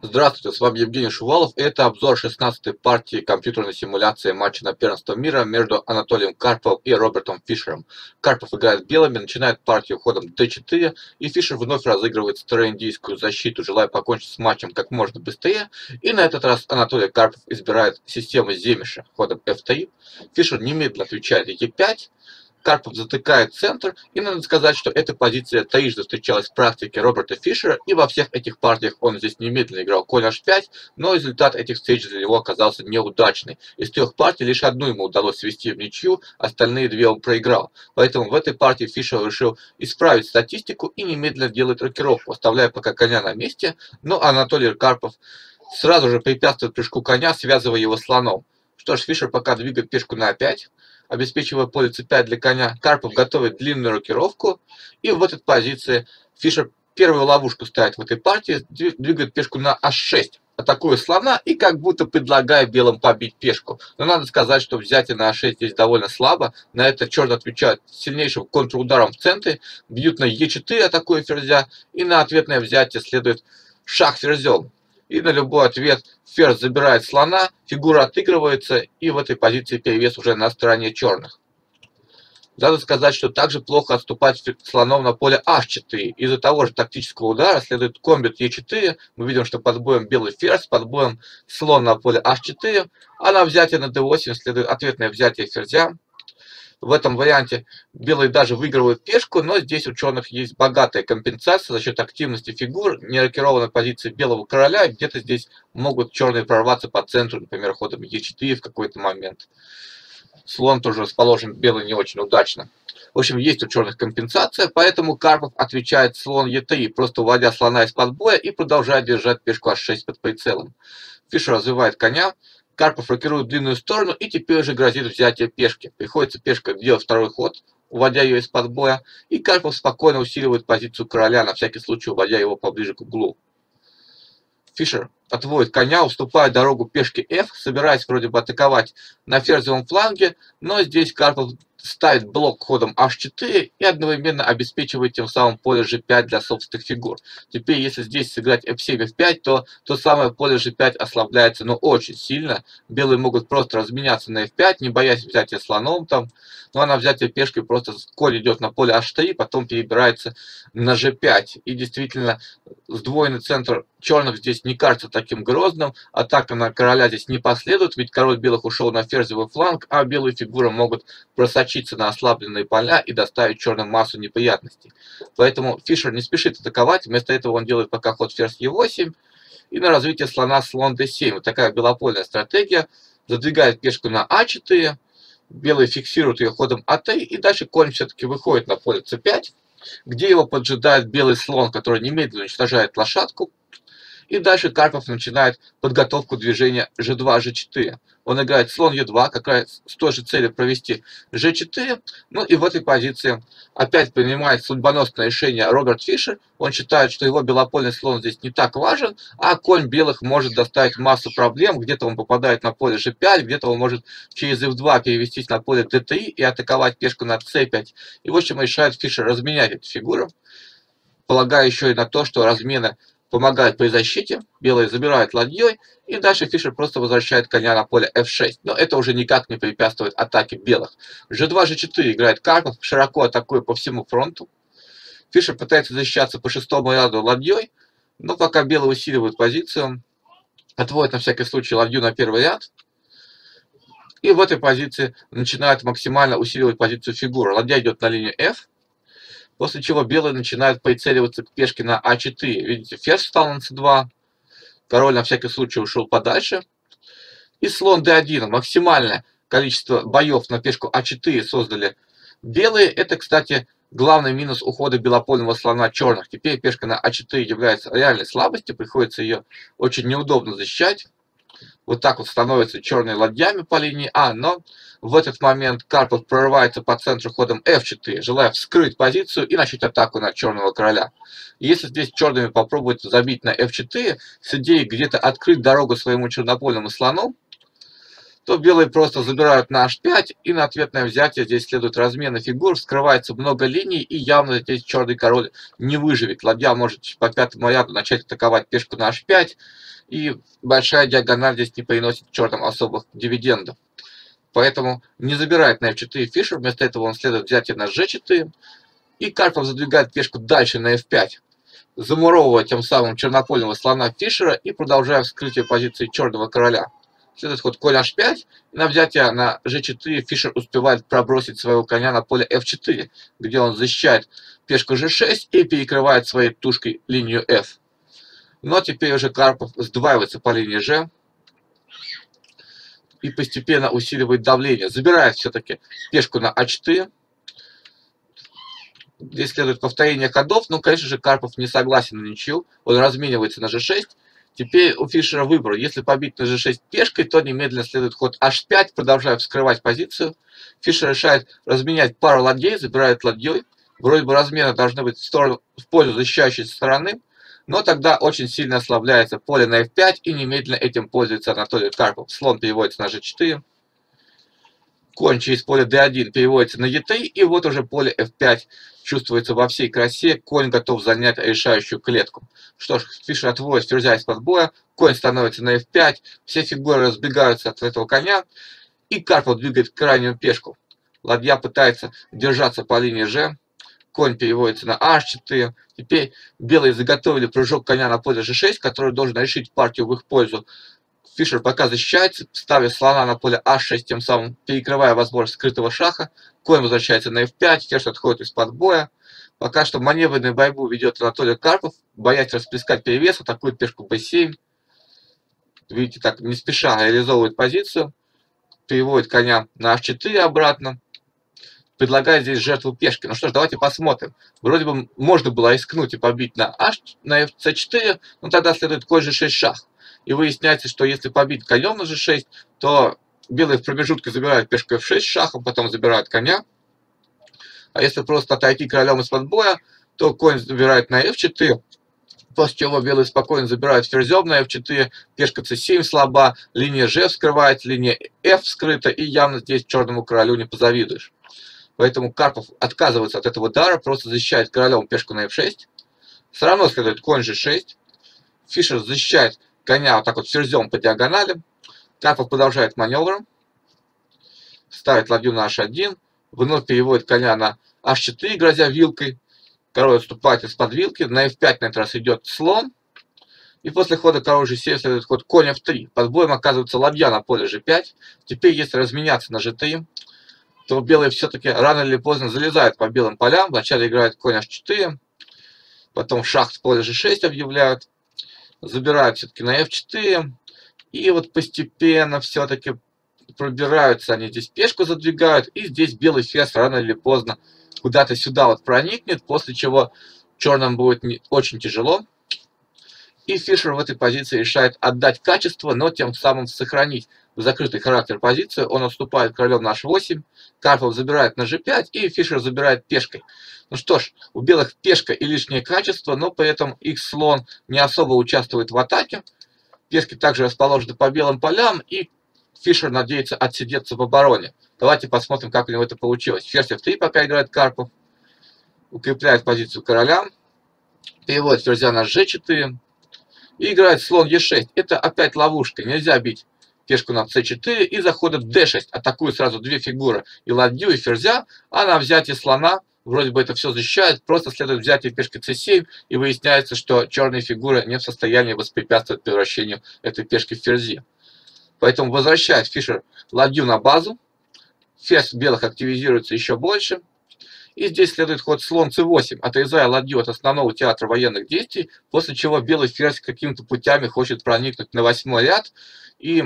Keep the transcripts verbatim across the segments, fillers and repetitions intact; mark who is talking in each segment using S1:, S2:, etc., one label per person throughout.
S1: Здравствуйте, с вами Евгений Шувалов. Это обзор шестнадцатой партии компьютерной симуляции матча на первенство мира между Анатолием Карповым и Робертом Фишером. Карпов играет белыми, начинает партию ходом дэ четыре, и Фишер вновь разыгрывает староиндийскую защиту, желая покончить с матчем как можно быстрее. И на этот раз Анатолий Карпов избирает систему Земиша ходом эф три. Фишер немедленно отвечает е пять. Карпов затыкает центр, и надо сказать, что эта позиция трижды встречалась в практике Роберта Фишера, и во всех этих партиях он здесь немедленно играл конь аш пять, но результат этих встреч для него оказался неудачный. Из трех партий лишь одну ему удалось свести в ничью, остальные две он проиграл. Поэтому в этой партии Фишер решил исправить статистику и немедленно делает рокировку, оставляя пока коня на месте, но Анатолий Карпов сразу же препятствует прыжку коня, связывая его слоном. Что ж, Фишер пока двигает пешку на а пять, обеспечивая поле цэ пять для коня. Карпов готовит длинную рокировку, и в этой позиции Фишер первую ловушку ставит в этой партии, двигает пешку на аш шесть, атакуя слона и как будто предлагая белым побить пешку. Но надо сказать, что взятие на а шесть здесь довольно слабо. На это черный отвечает сильнейшим контрударом в центре, бьют на е четыре, атакуя ферзя, и на ответное взятие следует шах ферзем. И на любой ответ ферзь забирает слона, фигура отыгрывается, и в этой позиции перевес уже на стороне черных. Надо сказать, что также плохо отступать слоном на поле аш четыре. Из-за того же тактического удара следует комбит е четыре. Мы видим, что под боем белый ферзь, под боем слон на поле аш четыре, а на взятие на дэ восемь следует ответное взятие ферзя. В этом варианте белые даже выигрывают пешку, но здесь у черных есть богатая компенсация за счет активности фигур, нерокированной позиции белого короля. Где-то здесь могут черные прорваться по центру, например, ходом е четыре в какой-то момент. Слон тоже расположен белый не очень удачно. В общем, есть у черных компенсация, поэтому Карпов отвечает слон е три, просто уводя слона из-под боя и продолжает держать пешку аш шесть под прицелом. Фишер развивает коня. Карпов рокирует длинную сторону и теперь уже грозит взятие пешки. Приходится пешка делать второй ход, уводя ее из-под боя, и Карпов спокойно усиливает позицию короля, на всякий случай уводя его поближе к углу. Фишер отводит коня, уступает дорогу пешке эф, собираясь вроде бы атаковать на ферзевом фланге, но здесь Карпов ставит блок ходом аш четыре и одновременно обеспечивает тем самым поле жэ пять для собственных фигур. Теперь, если здесь сыграть эф семь, эф пять, то то самое поле жэ пять ослабляется, но очень сильно. Белые могут просто разменяться на эф пять, не боясь взятия слоном там. Ну а на взятие пешкой просто конь идет на поле аш три, потом перебирается на жэ пять. И действительно, сдвоенный центр черных здесь не кажется таким грозным. Атака на короля здесь не последует, ведь король белых ушел на ферзевый фланг, а белые фигуры могут просочиться на ослабленные поля и доставить черным массу неприятностей. Поэтому Фишер не спешит атаковать, вместо этого он делает пока ход ферзь е восемь, и на развитие слона слон дэ семь. Вот такая белопольная стратегия. Задвигает пешку на а четыре, белые фиксируют ее ходом а три, и дальше конь все-таки выходит на поле цэ пять, где его поджидает белый слон, который немедленно уничтожает лошадку. И дальше Карпов начинает подготовку движения жэ два, жэ четыре. Он играет слон е два, как раз с той же целью провести жэ четыре. Ну и в этой позиции опять принимает судьбоносное решение Роберт Фишер. Он считает, что его белопольный слон здесь не так важен, а конь белых может доставить массу проблем. Где-то он попадает на поле жэ пять, где-то он может через эф два перевестись на поле дэ три и атаковать пешку на цэ пять. И в общем решает Фишер разменять эту фигуру, полагая еще и на то, что размены помогает при защите, белые забирают ладьей, и дальше Фишер просто возвращает коня на поле эф шесть. Но это уже никак не препятствует атаке белых. жэ два, жэ четыре играет Карпов, широко атакуя по всему фронту. Фишер пытается защищаться по шестому ряду ладьей, но пока белые усиливают позицию, отводит на всякий случай ладью на первый ряд. И в этой позиции начинает максимально усиливать позицию фигуры. Ладья идет на линию эф. После чего белые начинают прицеливаться к пешке на а четыре. Видите, ферзь встал на цэ два. Король на всякий случай ушел подальше. И слон дэ один. Максимальное количество боев на пешку а четыре создали белые. Это, кстати, главный минус ухода белопольного слона черных. Теперь пешка на а четыре является реальной слабостью. Приходится ее очень неудобно защищать. Вот так вот становятся черные ладьями по линии А, но в этот момент Карпов прорывается по центру ходом эф четыре, желая вскрыть позицию и начать атаку на черного короля. Если здесь черными попробовать забить на эф четыре с идеей где-то открыть дорогу своему чернопольному слону, то белые просто забирают на аш пять, и на ответное взятие здесь следует размены фигур, вскрывается много линий, и явно здесь черный король не выживет. Ладья может по пятому ряду начать атаковать пешку на аш пять, и большая диагональ здесь не приносит черным особых дивидендов. Поэтому не забирает на эф четыре Фишер, вместо этого он следует взятие на же четыре, и Карпов задвигает пешку дальше на эф пять, замуровывая тем самым чернопольного слона Фишера и продолжая вскрытие позиции черного короля. Следует ход конь аш пять, и на взятие на же четыре Фишер успевает пробросить своего коня на поле эф четыре, где он защищает пешку же шесть и перекрывает своей тушкой линию F. Но теперь уже Карпов сдваивается по линии G и постепенно усиливает давление. Забирает все-таки пешку на а четыре. Здесь следует повторение ходов, но, конечно же, Карпов не согласен на ничью. Он разменивается на же шесть. Теперь у Фишера выбор. Если побить на же шесть пешкой, то немедленно следует ход аш пять, продолжая вскрывать позицию. Фишер решает разменять пару ладьей, забирает ладьей. Вроде бы размены должны быть в, сторону, в пользу защищающей стороны, но тогда очень сильно ослабляется поле на эф пять, и немедленно этим пользуется Анатолий Карпов. Слон переводится на же четыре. Конь через поле дэ один переводится на е три, и вот уже поле эф пять чувствуется во всей красе. Конь готов занять решающую клетку. Что ж, Фишер отводит ферзя из-под боя, конь становится на эф пять, все фигуры разбегаются от этого коня, и Карпов двигает крайнюю пешку. Ладья пытается держаться по линии G, конь переводится на аш четыре. Теперь белые заготовили прыжок коня на поле же шесть, который должен решить партию в их пользу. Фишер пока защищается, ставя слона на поле аш шесть, тем самым перекрывая возможность скрытого шаха. Конь возвращается на эф пять, ферзь отходит из-под боя. Пока что маневренную борьбу ведет Анатолий Карпов, боясь расплескать перевес, атакует пешку бэ семь. Видите, так не спеша реализовывает позицию, переводит коня на аш четыре обратно, предлагает здесь жертву пешки. Ну что ж, давайте посмотрим. Вроде бы можно было рискнуть и побить на аш, на эф цэ четыре, но тогда следует конь же шесть шах. И выясняется, что если побить конем на же шесть, то белые в промежутке забирают пешку эф шесть шахом, потом забирают коня. А если просто отойти королем из-под боя, то конь забирает на эф четыре, после чего белые спокойно забирают ферзем на эф четыре, пешка цэ семь слаба, линия G вскрывает, линия F вскрыта, и явно здесь черному королю не позавидуешь. Поэтому Карпов отказывается от этого удара, просто защищает королем пешку на эф шесть. Все равно следует конь же шесть. Фишер защищает коня вот так вот ферзем по диагонали. Карпов продолжает маневр. Ставит ладью на аш один. Вновь переводит коня на аш четыре, грозя вилкой. Король отступает из-под вилки. На эф пять на этот раз идет слон. И после хода король же семь следует ход конь эф три. Под боем оказывается ладья на поле же пять. Теперь, если разменяться на же три, то белые все-таки рано или поздно залезают по белым полям. Вначале играют конь аш четыре. Потом шах с поля же шесть объявляют. Забирают все-таки на эф четыре. И вот постепенно все-таки пробираются они здесь, пешку задвигают. И здесь белый ферзь рано или поздно куда-то сюда вот проникнет. После чего черным будет не, очень тяжело. И Фишер в этой позиции решает отдать качество, но тем самым сохранить закрытый характер позиции. Он отступает королем на аш восемь. Карпов забирает на же пять, и Фишер забирает пешкой. Ну что ж, у белых пешка и лишнее качество, но при этом их слон не особо участвует в атаке. Пешки также расположены по белым полям, и Фишер надеется отсидеться в обороне. Давайте посмотрим, как у него это получилось. Ферзь эф три пока играет Карпов. Укрепляет позицию короля. Переводит ферзя на же четыре. И играет слон е шесть. Это опять ловушка. Нельзя бить пешку на цэ четыре и заходит дэ шесть. Атакует сразу две фигуры. И ладью, и ферзя. А на взятие слона, вроде бы это все защищает, просто следует взятие пешки цэ семь. И выясняется, что черные фигуры не в состоянии воспрепятствовать превращению этой пешки в ферзи. Поэтому возвращает Фишер ладью на базу. Ферзь белых активизируется еще больше. И здесь следует ход слон цэ восемь, отрезая ладью от основного театра военных действий, после чего белый ферзь какими-то путями хочет проникнуть на восьмой ряд и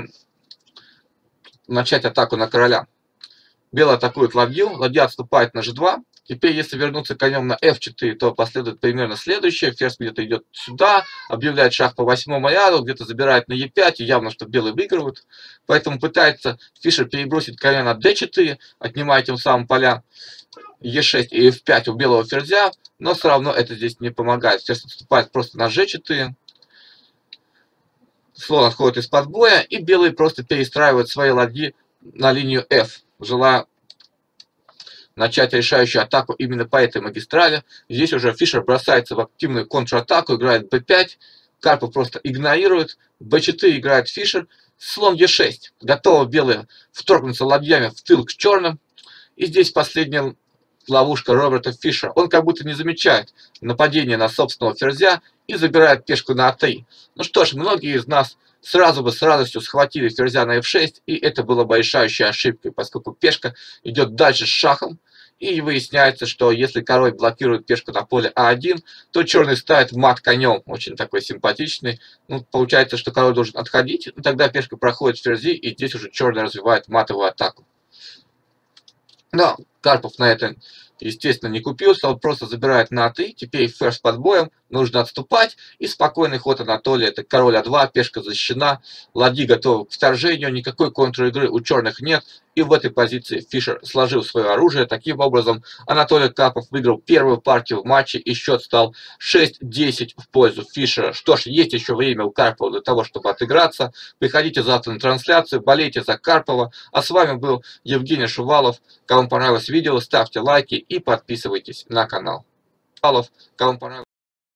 S1: начать атаку на короля. Белый атакует ладью, ладья отступает на же два. Теперь, если вернуться конем на эф четыре, то последует примерно следующее. Ферзь где-то идет сюда, объявляет шах по восьмому ряду, где-то забирает на е пять, и явно, что белые выигрывают. Поэтому пытается Фишер перебросить коня на дэ четыре, отнимая тем самым поля е шесть и эф пять у белого ферзя, но все равно это здесь не помогает. Ферзь отступает просто на же четыре. слон отходит из-под боя, и белые просто перестраивают свои ладьи на линию F, желая начать решающую атаку именно по этой магистрали. Здесь уже Фишер бросается в активную контратаку, играет бэ пять, Карпов просто игнорирует, бэ четыре играет Фишер, слон е шесть. Готовы белые вторгнуться ладьями в тыл к черным. И здесь последняя ловушка Роберта Фишера. Он как будто не замечает нападение на собственного ферзя и забирает пешку на а три. Ну что ж, многие из нас сразу бы с радостью схватили ферзя на эф шесть, и это было бы решающей ошибкой, поскольку пешка идет дальше с шахом, и выясняется, что если король блокирует пешку на поле а один, то черный ставит мат конем, очень такой симпатичный. Ну, получается, что король должен отходить, и тогда пешка проходит в ферзи, и здесь уже черный развивает матовую атаку. Но Карпов на это, естественно, не купился, он просто забирает на а три, теперь ферзь под боем, нужно отступать, и спокойный ход Анатолия, это король а два, пешка защищена, ладьи готовы к вторжению, никакой контр-игры у черных нет, и в этой позиции Фишер сложил свое оружие. Таким образом, Анатолий Карпов выиграл первую партию в матче, и счет стал шесть десять в пользу Фишера. Что ж, есть еще время у Карпова для того, чтобы отыграться. Приходите завтра на трансляцию, болейте за Карпова. А с вами был Евгений Шувалов. Кому понравилось видео, ставьте лайки и подписывайтесь на канал. Кому понравилось